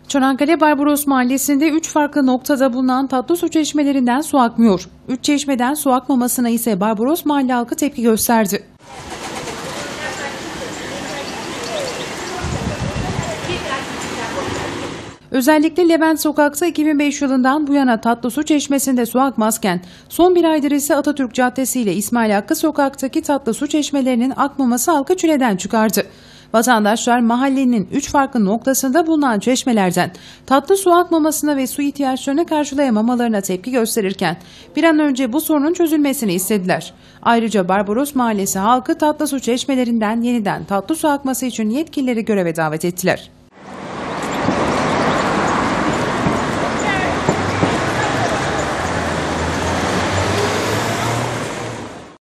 Çanakkale Barbaros Mahallesi'nde 3 farklı noktada bulunan Tatlısu çeşmelerinden su akmıyor. 3 çeşmeden su akmamasına ise Barbaros Mahalle halkı tepki gösterdi. Özellikle Levent Sokak'ta 2005 yılından bu yana Tatlısu çeşmesinde su akmazken son bir aydır ise Atatürk Caddesi ile İsmail Hakkı Sokak'taki Tatlısu çeşmelerinin akmaması halkı çileden çıkardı. Vatandaşlar mahallenin 3 farklı noktasında bulunan çeşmelerden tatlı su akmamasına ve su ihtiyaçlarını karşılayamamalarına tepki gösterirken bir an önce bu sorunun çözülmesini istediler. Ayrıca Barbaros Mahallesi halkı tatlı su çeşmelerinden yeniden tatlı su akması için yetkilileri göreve davet ettiler.